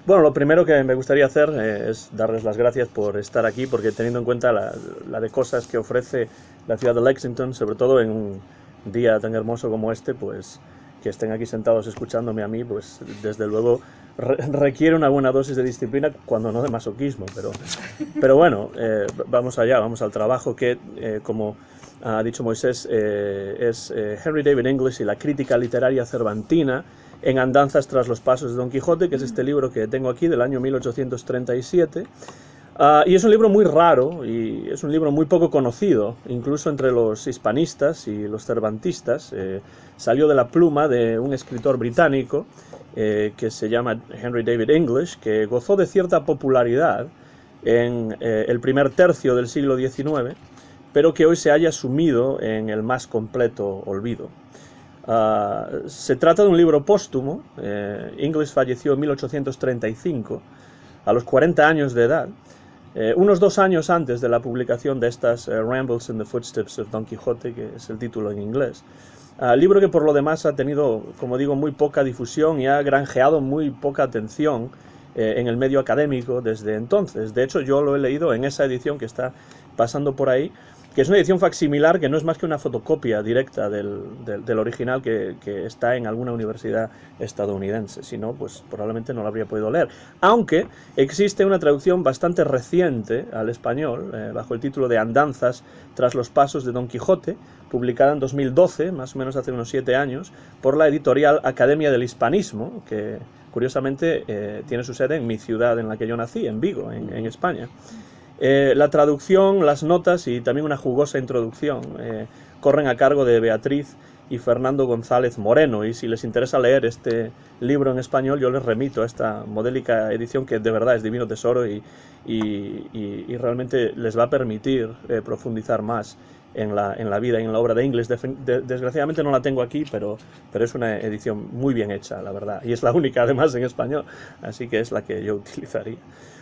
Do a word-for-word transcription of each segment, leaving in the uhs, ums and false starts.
Bueno, lo primero que me gustaría hacer eh, es darles las gracias por estar aquí, porque teniendo en cuenta la, la de cosas que ofrece la ciudad de Lexington, sobre todo en un día tan hermoso como este, pues que estén aquí sentados escuchándome a mí, pues desde luego re requiere una buena dosis de disciplina, cuando no de masoquismo, pero, pero bueno, eh, vamos allá, vamos al trabajo que, eh, como ha dicho Moisés, eh, es eh, Henry David English y la crítica literaria cervantina en Andanzas tras los pasos de Don Quijote, que es este libro que tengo aquí del año mil ochocientos treinta y siete, uh, y es un libro muy raro y es un libro muy poco conocido, incluso entre los hispanistas y los cervantistas. Eh, salió de la pluma de un escritor británico eh, que se llama Henry David English, que gozó de cierta popularidad en eh, el primer tercio del siglo diecinueve, pero que hoy se haya sumido en el más completo olvido. Uh, se trata de un libro póstumo. eh, English falleció en mil ochocientos treinta y cinco, a los cuarenta años de edad, eh, unos dos años antes de la publicación de estas uh, Rambles in the Footsteps of Don Quixote, que es el título en inglés. Uh, libro que por lo demás ha tenido, como digo, muy poca difusión y ha granjeado muy poca atención eh, en el medio académico desde entonces. De hecho, yo lo he leído en esa edición que está pasando por ahí, que es una edición facsimilar, que no es más que una fotocopia directa del, del, del original que, que está en alguna universidad estadounidense. Si no, pues probablemente no lo habría podido leer. Aunque existe una traducción bastante reciente al español, eh, bajo el título de Andanzas tras los pasos de Don Quijote, publicada en dos mil doce, más o menos hace unos siete años, por la editorial Academia del Hispanismo, que curiosamente eh, tiene su sede en mi ciudad en la que yo nací, en Vigo, en, en España. Eh, la traducción, las notas y también una jugosa introducción eh, corren a cargo de Beatriz y Fernando González Moreno, y si les interesa leer este libro en español, yo les remito a esta modélica edición, que de verdad es divino tesoro y, y, y, y realmente les va a permitir eh, profundizar más en la, en la vida y en la obra de English. De, de, desgraciadamente no la tengo aquí, pero, pero es una edición muy bien hecha, la verdad, y es la única además en español, así que es la que yo utilizaría.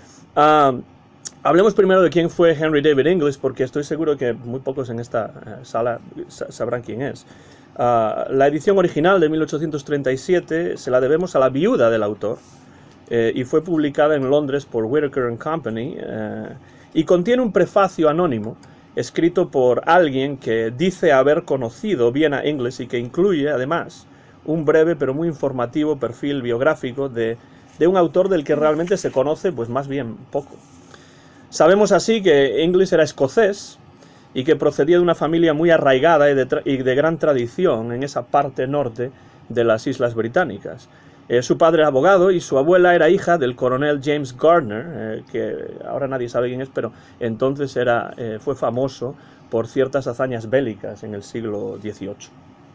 Uh, Hablemos primero de quién fue Henry David English, porque estoy seguro que muy pocos en esta uh, sala sabrán quién es. Uh, la edición original de mil ochocientos treinta y siete se la debemos a la viuda del autor, eh, y fue publicada en Londres por Whitaker and Company, eh, y contiene un prefacio anónimo escrito por alguien que dice haber conocido bien a English y que incluye además un breve pero muy informativo perfil biográfico de, de un autor del que realmente se conoce pues más bien poco. Sabemos así que English era escocés y que procedía de una familia muy arraigada y de, y de gran tradición en esa parte norte de las Islas Británicas. Eh, su padre era abogado y su abuela era hija del coronel James Gardner, eh, que ahora nadie sabe quién es, pero entonces era, eh, fue famoso por ciertas hazañas bélicas en el siglo dieciocho.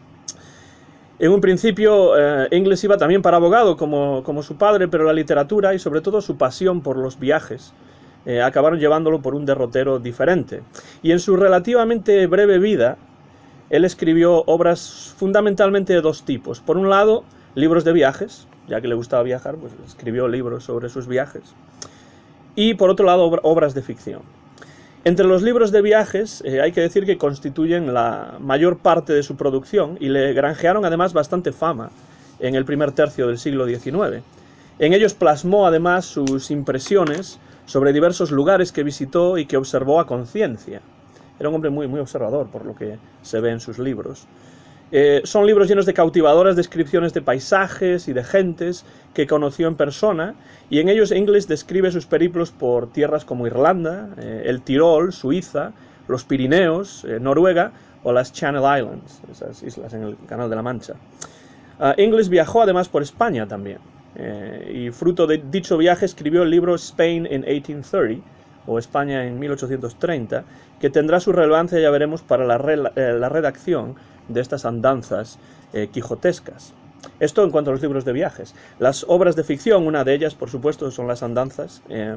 En un principio, eh, English iba también para abogado como, como su padre, pero la literatura y sobre todo su pasión por los viajes Eh, acabaron llevándolo por un derrotero diferente. Y en su relativamente breve vida, él escribió obras fundamentalmente de dos tipos. Por un lado, libros de viajes, ya que le gustaba viajar, pues escribió libros sobre sus viajes. Y por otro lado, obras de ficción. Entre los libros de viajes, eh, hay que decir que constituyen la mayor parte de su producción y le granjearon además bastante fama en el primer tercio del siglo diecinueve. En ellos plasmó además sus impresiones sobre diversos lugares que visitó y que observó a conciencia. Era un hombre muy, muy observador, por lo que se ve en sus libros. Eh, son libros llenos de cautivadoras descripciones de paisajes y de gentes que conoció en persona, y en ellos English describe sus periplos por tierras como Irlanda, eh, el Tirol, Suiza, los Pirineos, eh, Noruega o las Channel Islands, esas islas en el Canal de la Mancha. Uh, English viajó además por España también. Eh, y fruto de dicho viaje escribió el libro Spain in eighteen thirty, o España en mil ochocientos treinta, que tendrá su relevancia, ya veremos, para la, re eh, la redacción de estas andanzas eh, quijotescas. Esto en cuanto a los libros de viajes. Las obras de ficción, una de ellas, por supuesto, son las andanzas. Eh,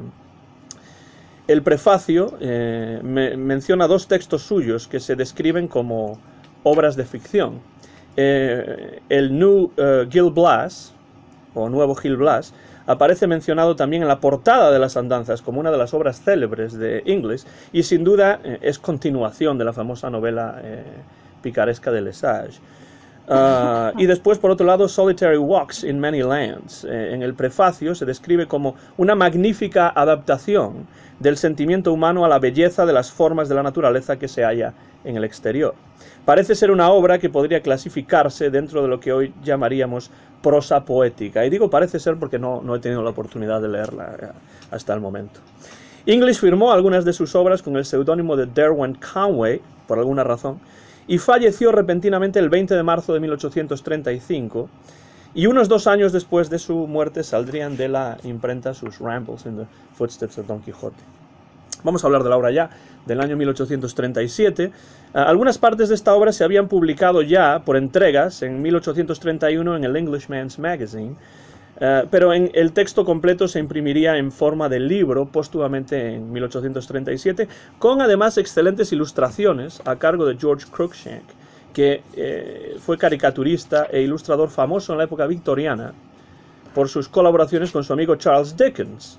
el prefacio eh, me menciona dos textos suyos que se describen como obras de ficción. Eh, el New uh, Gil Blas, o Nuevo Gil Blas, aparece mencionado también en la portada de las Andanzas como una de las obras célebres de English, y sin duda eh, es continuación de la famosa novela eh, picaresca de Lesage. Uh, y después, por otro lado, Solitary Walks in Many Lands. Eh, en el prefacio se describe como una magnífica adaptación del sentimiento humano a la belleza de las formas de la naturaleza que se halla en el exterior. Parece ser una obra que podría clasificarse dentro de lo que hoy llamaríamos prosa poética. Y digo parece ser porque no, no he tenido la oportunidad de leerla hasta el momento. English firmó algunas de sus obras con el seudónimo de Derwent Conway, por alguna razón, y falleció repentinamente el veinte de marzo de mil ochocientos treinta y cinco, y unos dos años después de su muerte saldrían de la imprenta sus Rambles in the Footsteps of Don Quixote. Vamos a hablar de la obra ya, del año mil ochocientos treinta y siete. Uh, algunas partes de esta obra se habían publicado ya por entregas en mil ochocientos treinta y uno en el Englishman's Magazine, Uh, pero en el texto completo se imprimiría en forma de libro póstumamente en mil ochocientos treinta y siete, con además excelentes ilustraciones a cargo de George Cruikshank, que eh, fue caricaturista e ilustrador famoso en la época victoriana por sus colaboraciones con su amigo Charles Dickens,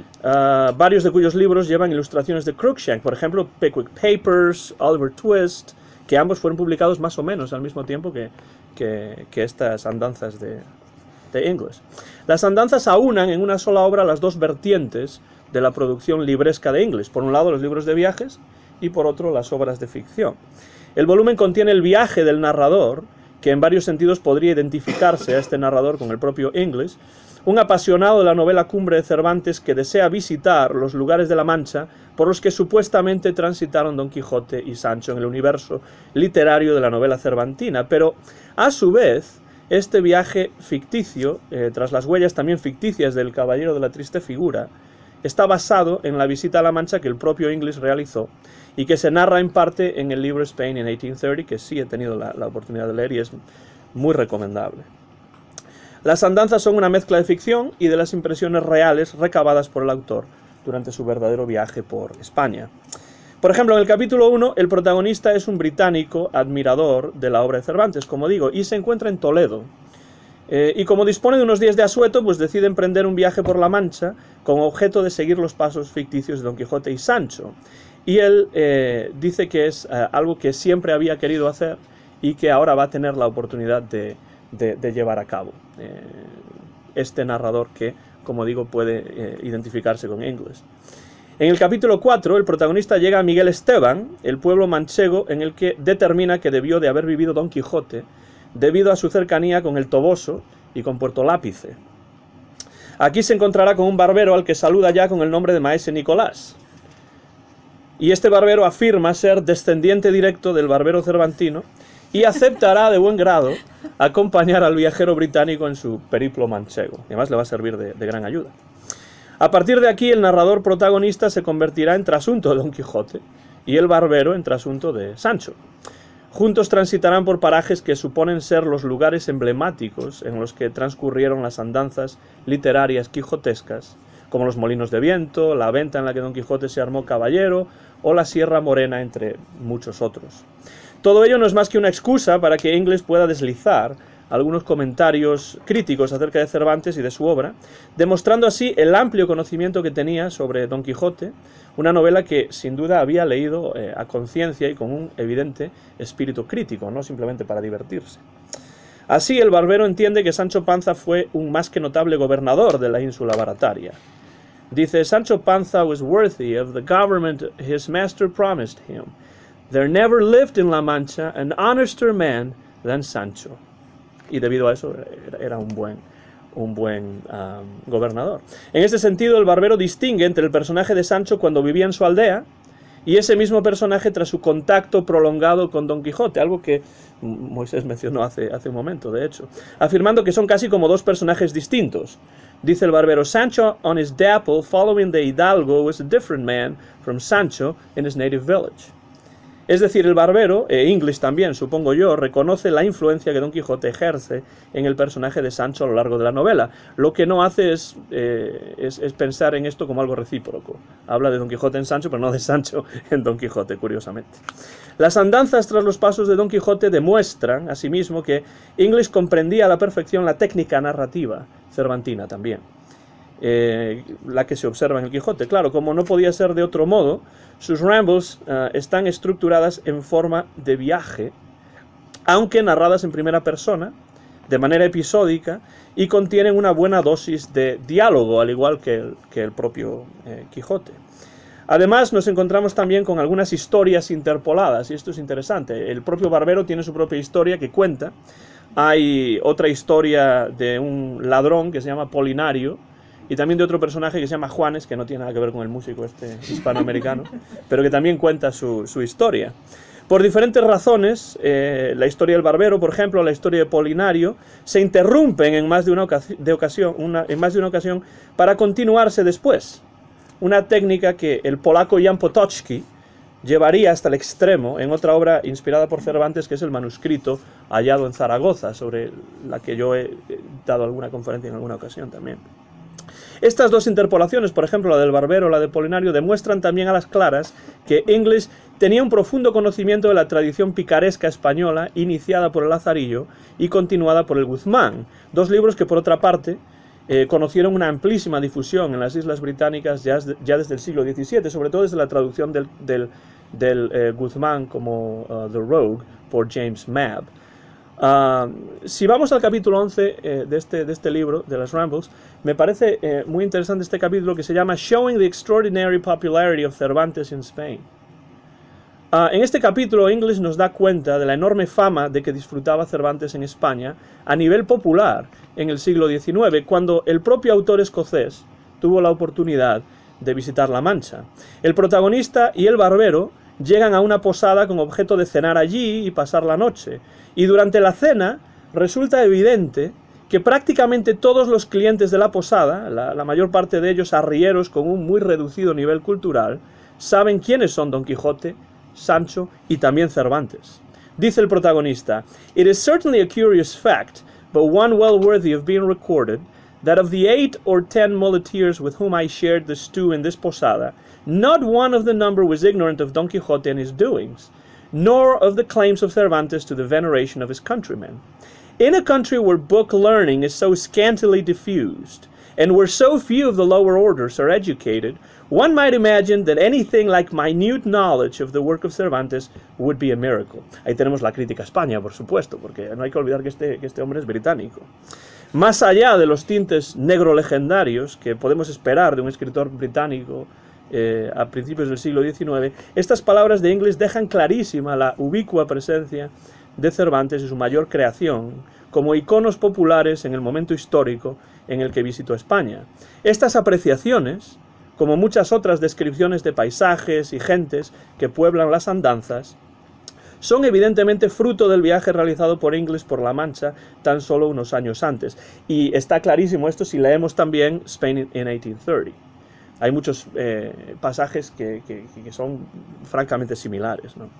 uh, varios de cuyos libros llevan ilustraciones de Cruikshank, por ejemplo Pickwick Papers, Oliver Twist, que ambos fueron publicados más o menos al mismo tiempo que, que, que estas andanzas de... de English. Las andanzas aunan en una sola obra las dos vertientes de la producción libresca de English. Por un lado los libros de viajes y por otro las obras de ficción. El volumen contiene el viaje del narrador, que en varios sentidos podría identificarse a este narrador con el propio English, un apasionado de la novela cumbre de Cervantes que desea visitar los lugares de la Mancha por los que supuestamente transitaron Don Quijote y Sancho en el universo literario de la novela cervantina, pero a su vez este viaje ficticio, eh, tras las huellas también ficticias del Caballero de la Triste Figura, está basado en la visita a La Mancha que el propio English realizó y que se narra en parte en el libro Spain in eighteen thirty, que sí he tenido la, la oportunidad de leer y es muy recomendable. Las andanzas son una mezcla de ficción y de las impresiones reales recabadas por el autor durante su verdadero viaje por España. Por ejemplo, en el capítulo uno, el protagonista es un británico admirador de la obra de Cervantes, como digo, y se encuentra en Toledo. Eh, y como dispone de unos días de asueto, pues decide emprender un viaje por La Mancha con objeto de seguir los pasos ficticios de Don Quijote y Sancho. Y él eh, dice que es eh, algo que siempre había querido hacer y que ahora va a tener la oportunidad de, de, de llevar a cabo. Eh, este narrador que, como digo, puede eh, identificarse con English. En el capítulo cuatro, el protagonista llega a Miguel Esteban, el pueblo manchego en el que determina que debió de haber vivido Don Quijote, debido a su cercanía con el Toboso y con Puerto Lápice. Aquí se encontrará con un barbero al que saluda ya con el nombre de Maese Nicolás. Y este barbero afirma ser descendiente directo del barbero cervantino y aceptará de buen grado acompañar al viajero británico en su periplo manchego. Y además le va a servir de, de gran ayuda. A partir de aquí, el narrador protagonista se convertirá en trasunto de Don Quijote y el barbero en trasunto de Sancho. Juntos transitarán por parajes que suponen ser los lugares emblemáticos en los que transcurrieron las andanzas literarias quijotescas, como los molinos de viento, la venta en la que Don Quijote se armó caballero o la Sierra Morena, entre muchos otros. Todo ello no es más que una excusa para que English pueda deslizar algunos comentarios críticos acerca de Cervantes y de su obra, demostrando así el amplio conocimiento que tenía sobre Don Quijote, una novela que sin duda había leído eh, a conciencia y con un evidente espíritu crítico, no simplemente para divertirse. Así, el barbero entiende que Sancho Panza fue un más que notable gobernador de la ínsula barataria. Dice, Sancho Panza was worthy of the government his master promised him. There never lived in La Mancha an honester man than Sancho. Y debido a eso era un buen, un buen um, gobernador. En este sentido, el barbero distingue entre el personaje de Sancho cuando vivía en su aldea y ese mismo personaje tras su contacto prolongado con Don Quijote, algo que Moisés mencionó hace, hace un momento, de hecho, afirmando que son casi como dos personajes distintos. Dice el barbero, Sancho on his dapple following the hidalgo was a different man from Sancho in his native village. Es decir, el barbero, e English también, supongo yo, reconoce la influencia que Don Quijote ejerce en el personaje de Sancho a lo largo de la novela. Lo que no hace es, eh, es, es pensar en esto como algo recíproco. Habla de Don Quijote en Sancho, pero no de Sancho en Don Quijote, curiosamente. Las andanzas tras los pasos de Don Quijote demuestran, asimismo, que English comprendía a la perfección la técnica narrativa cervantina también. Eh, la que se observa en el Quijote. Claro, como no podía ser de otro modo, sus rambles uh, están estructuradas en forma de viaje aunque narradas en primera persona, de manera episódica, y contienen una buena dosis de diálogo, al igual que el, que el propio eh, Quijote. Además, nos encontramos también con algunas historias interpoladas, y esto es interesante. El propio Barbero tiene su propia historia que cuenta. Hay otra historia de un ladrón que se llama Polinario, y también de otro personaje que se llama Juanes, que no tiene nada que ver con el músico este hispanoamericano, pero que también cuenta su, su historia. Por diferentes razones, eh, la historia del Barbero, por ejemplo, la historia de Polinario, se interrumpen en más de una, ocasi de ocasión, una, en más de una ocasión para continuarse después. Una técnica que el polaco Jan Potocki llevaría hasta el extremo en otra obra inspirada por Cervantes, que es el manuscrito hallado en Zaragoza, sobre la que yo he dado alguna conferencia en alguna ocasión también. Estas dos interpolaciones, por ejemplo, la del Barbero o la de Polinario, demuestran también a las claras que Inglis tenía un profundo conocimiento de la tradición picaresca española, iniciada por el Lazarillo y continuada por el Guzmán, dos libros que, por otra parte, eh, conocieron una amplísima difusión en las Islas Británicas ya, ya desde el siglo diecisiete, sobre todo desde la traducción del, del, del eh, Guzmán como uh, The Rogue por James Mabb. Uh, si vamos al capítulo once eh, de, este, de este libro, de las Rambles, me parece eh, muy interesante este capítulo que se llama Showing the Extraordinary Popularity of Cervantes in Spain. Uh, en este capítulo, Inglis nos da cuenta de la enorme fama de que disfrutaba Cervantes en España a nivel popular en el siglo diecinueve, cuando el propio autor escocés tuvo la oportunidad de visitar La Mancha. El protagonista y el Barbero llegan a una posada con objeto de cenar allí y pasar la noche, y durante la cena resulta evidente que prácticamente todos los clientes de la posada, la, la mayor parte de ellos arrieros con un muy reducido nivel cultural, saben quiénes son Don Quijote, Sancho y también Cervantes. Dice el protagonista: "It is certainly a curious fact, but one well worthy of being recorded, that of the eight or ten muleteers with whom I shared the stew in this posada, not one of the number was ignorant of Don Quixote and his doings, nor of the claims of Cervantes to the veneration of his countrymen. In a country where book learning is so scantily diffused, and where so few of the lower orders are educated, one might imagine that anything like minute knowledge of the work of Cervantes would be a miracle." Ahí tenemos la crítica a España, por supuesto, porque no hay que olvidar que este, que este hombre es británico. Más allá de los tintes negro-legendarios que podemos esperar de un escritor británico eh, a principios del siglo diecinueve, estas palabras de Inglis dejan clarísima la ubicua presencia de Cervantes y su mayor creación como iconos populares en el momento histórico en el que visitó España. Estas apreciaciones, como muchas otras descripciones de paisajes y gentes que pueblan las andanzas, son evidentemente fruto del viaje realizado por Inglis por La Mancha tan solo unos años antes. Y está clarísimo esto si leemos también Spain in eighteen thirty. Hay muchos eh, pasajes que, que, que son francamente similares, ¿no?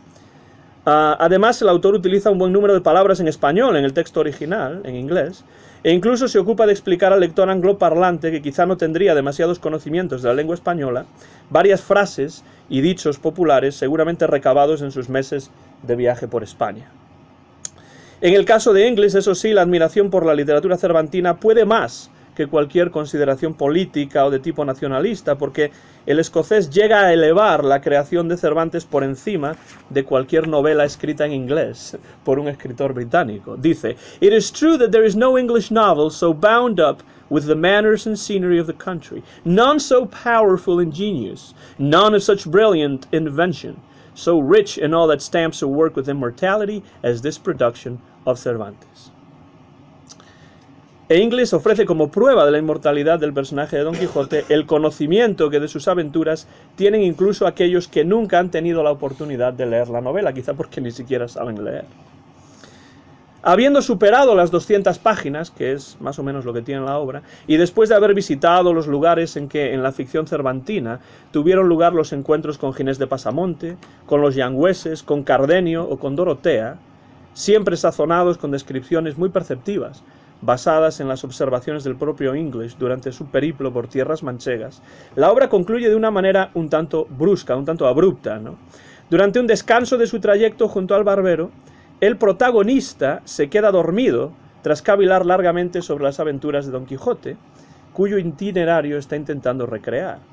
Uh, además, el autor utiliza un buen número de palabras en español en el texto original, en inglés, e incluso se ocupa de explicar al lector angloparlante, que quizá no tendría demasiados conocimientos de la lengua española, varias frases y dichos populares seguramente recabados en sus meses de viaje por España. En el caso de Inglis, eso sí, la admiración por la literatura cervantina puede más que cualquier consideración política o de tipo nacionalista, porque el escocés llega a elevar la creación de Cervantes por encima de cualquier novela escrita en inglés por un escritor británico. Dice: "It is true that there is no English novel so bound up with the manners and scenery of the country, none so powerful in genius, none of such brilliant invention, so rich in all that stamps a work with immortality as this production of Cervantes." E Inglis ofrece como prueba de la inmortalidad del personaje de Don Quijote el conocimiento que de sus aventuras tienen incluso aquellos que nunca han tenido la oportunidad de leer la novela, quizá porque ni siquiera saben leer. Habiendo superado las doscientas páginas, que es más o menos lo que tiene la obra, y después de haber visitado los lugares en que en la ficción cervantina tuvieron lugar los encuentros con Ginés de Pasamonte, con los yangüeses, con Cardenio o con Dorotea, siempre sazonados con descripciones muy perceptivas, basadas en las observaciones del propio Inglis durante su periplo por tierras manchegas, la obra concluye de una manera un tanto brusca, un tanto abrupta, ¿no? Durante un descanso de su trayecto junto al Barbero, el protagonista se queda dormido tras cavilar largamente sobre las aventuras de Don Quijote, cuyo itinerario está intentando recrear.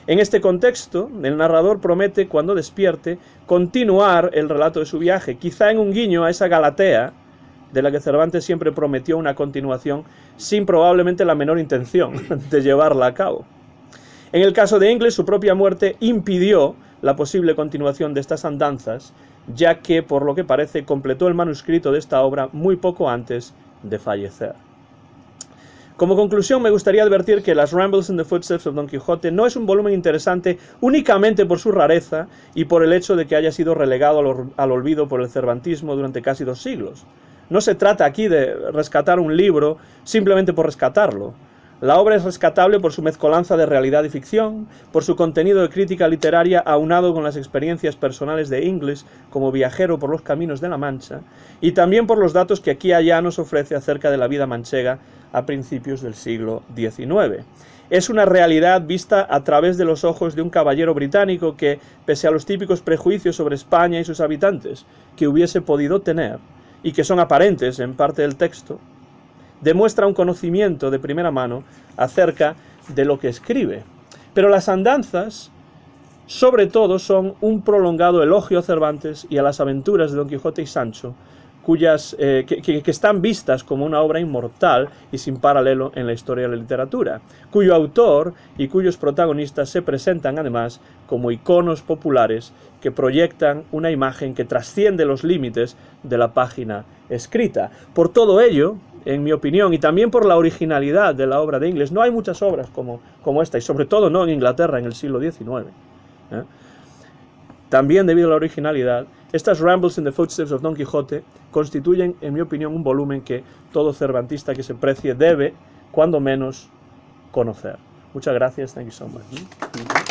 En este contexto, el narrador promete, cuando despierte, continuar el relato de su viaje, quizá en un guiño a esa Galatea, de la que Cervantes siempre prometió una continuación, sin probablemente la menor intención de llevarla a cabo. En el caso de Ingles, su propia muerte impidió la posible continuación de estas andanzas, ya que, por lo que parece, completó el manuscrito de esta obra muy poco antes de fallecer. Como conclusión, me gustaría advertir que Las Rambles in the Footsteps of Don Quijote no es un volumen interesante únicamente por su rareza y por el hecho de que haya sido relegado al, al olvido por el cervantismo durante casi dos siglos. No se trata aquí de rescatar un libro simplemente por rescatarlo. La obra es rescatable por su mezcolanza de realidad y ficción, por su contenido de crítica literaria aunado con las experiencias personales de Ingles como viajero por los caminos de la Mancha, y también por los datos que aquí y allá nos ofrece acerca de la vida manchega a principios del siglo diecinueve. Es una realidad vista a través de los ojos de un caballero británico que, pese a los típicos prejuicios sobre España y sus habitantes que hubiese podido tener, y que son aparentes en parte del texto, demuestra un conocimiento de primera mano acerca de lo que escribe. Pero las andanzas, sobre todo, son un prolongado elogio a Cervantes y a las aventuras de Don Quijote y Sancho, cuyas, eh, que, que, que están vistas como una obra inmortal y sin paralelo en la historia de la literatura, cuyo autor y cuyos protagonistas se presentan además como iconos populares que proyectan una imagen que trasciende los límites de la página escrita. Por todo ello, en mi opinión, y también por la originalidad de la obra de Ingles, no hay muchas obras como, como esta, y sobre todo no en Inglaterra en el siglo diecinueve. ¿eh? También debido a la originalidad, estas Rambles in the Footsteps of Don Quijote constituyen, en mi opinión, un volumen que todo cervantista que se precie debe, cuando menos, conocer. Muchas gracias. Thank you so much.